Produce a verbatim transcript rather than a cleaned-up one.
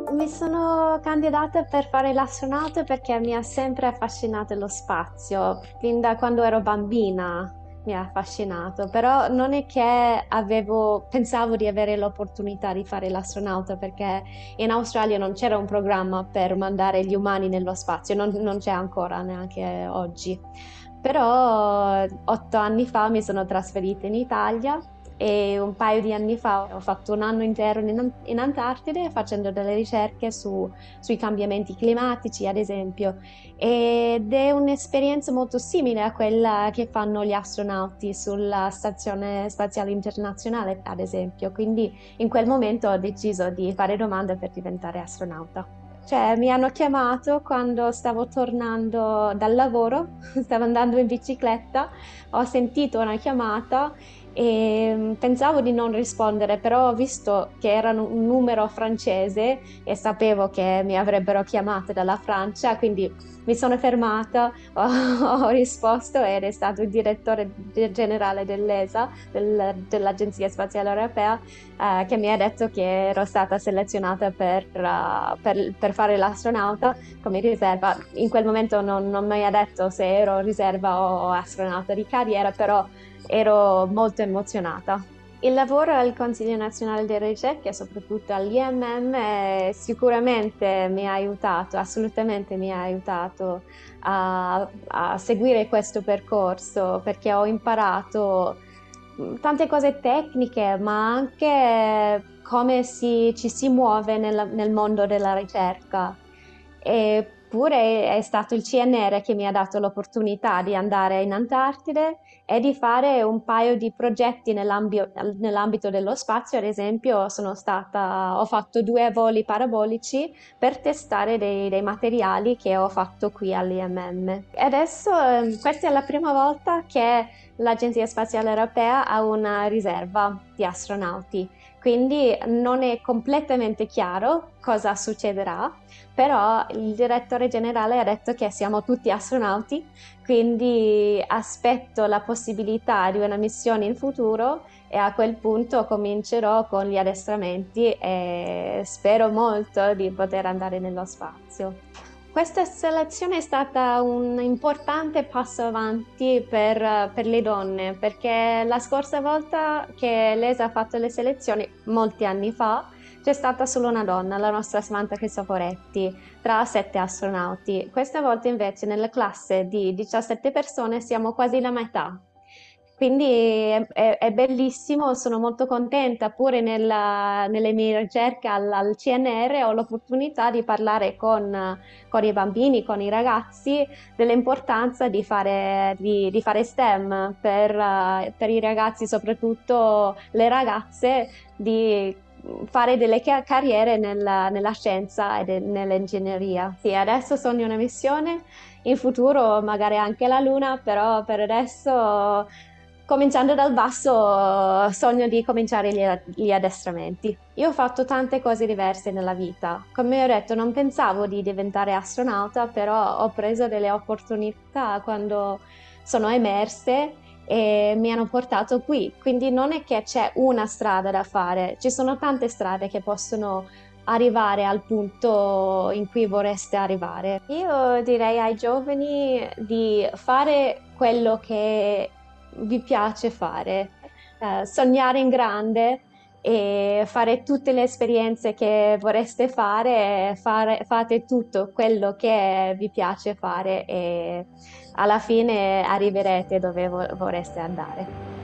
Mi sono candidata per fare l'astronauta perché mi ha sempre affascinato lo spazio, fin da quando ero bambina mi ha affascinato, però non è che avevo, pensavo di avere l'opportunità di fare l'astronauta perché in Australia non c'era un programma per mandare gli umani nello spazio, non, non c'è ancora neanche oggi. Però otto anni fa mi sono trasferita in Italia e un paio di anni fa ho fatto un anno intero in, in Antartide facendo delle ricerche su- sui cambiamenti climatici, ad esempio, ed è un'esperienza molto simile a quella che fanno gli astronauti sulla Stazione Spaziale Internazionale, ad esempio. Quindi in quel momento ho deciso di fare domande per diventare astronauta. Cioè, mi hanno chiamato quando stavo tornando dal lavoro, stavo andando in bicicletta, ho sentito una chiamata e mm, pensavo di non rispondere, però ho visto che era un numero francese e sapevo che mi avrebbero chiamato dalla Francia, quindi mi sono fermata, ho, ho risposto ed è stato il direttore generale dell'E S A, del- dell'Agenzia Spaziale Europea, eh, che mi ha detto che ero stata selezionata per, eh, per- per fare l'astronauta come riserva. In quel momento non, non mi ha detto se ero riserva o astronauta di carriera, però ero molto emozionata. Il lavoro al Consiglio Nazionale delle Ricerche, soprattutto all'I M M, eh, sicuramente mi ha aiutato, assolutamente mi ha aiutato a, a seguire questo percorso perché ho imparato mh, tante cose tecniche, ma anche come si- ci si muove nella- nel mondo della ricerca. Eppure è stato il C N R che mi ha dato l'opportunità di andare in Antartide e di fare un paio di progetti nell'ambio- nell'ambito dello spazio. Ad esempio, sono stata, ho fatto due voli parabolici per testare dei, dei materiali che ho fatto qui all'I M M. E adesso, ehm, questa è la prima volta che l'Agenzia Spaziale Europea ha una riserva di astronauti, quindi non è completamente chiaro cosa succederà, però il direttore generale ha detto che siamo tutti astronauti, quindi aspetto la possibilità di una missione in futuro e a quel punto comincerò con gli addestramenti e spero molto di poter andare nello spazio. Questa selezione è stata un importante passo avanti per, per le donne, perché la scorsa volta che l'E S A ha fatto le selezioni, molti anni fa, c'è stata solo una donna, la nostra Samantha Cristoforetti, tra sette astronauti. Questa volta invece nella classe di diciassette persone siamo quasi la metà. Quindi è, è- è bellissimo, sono molto contenta. Pure nella- nelle mie ricerche al, al C N R ho l'opportunità di parlare con, con i bambini, con i ragazzi, dell'importanza di fare, di, di fare STEM per, eh, per i ragazzi, soprattutto le ragazze, di fare delle ca- carriere nella, nella scienza e nell'ingegneria. Sì, adesso sogno una missione, in futuro magari anche la Luna, però per adesso, cominciando dal basso, sogno di cominciare gli, gli addestramenti. Io ho fatto tante cose diverse nella vita. Come ho detto, non pensavo di diventare astronauta, però ho preso delle opportunità quando sono emerse e mi hanno portato qui. Quindi non è che c'è una strada da fare, ci sono tante strade che possono arrivare al punto in cui vorreste arrivare. Io direi ai giovani di fare quello che vi piace fare, eh, sognare in grande e fare tutte le esperienze che vorreste fare, fare- fate tutto quello che vi piace fare e alla fine arriverete dove vo- vorreste andare.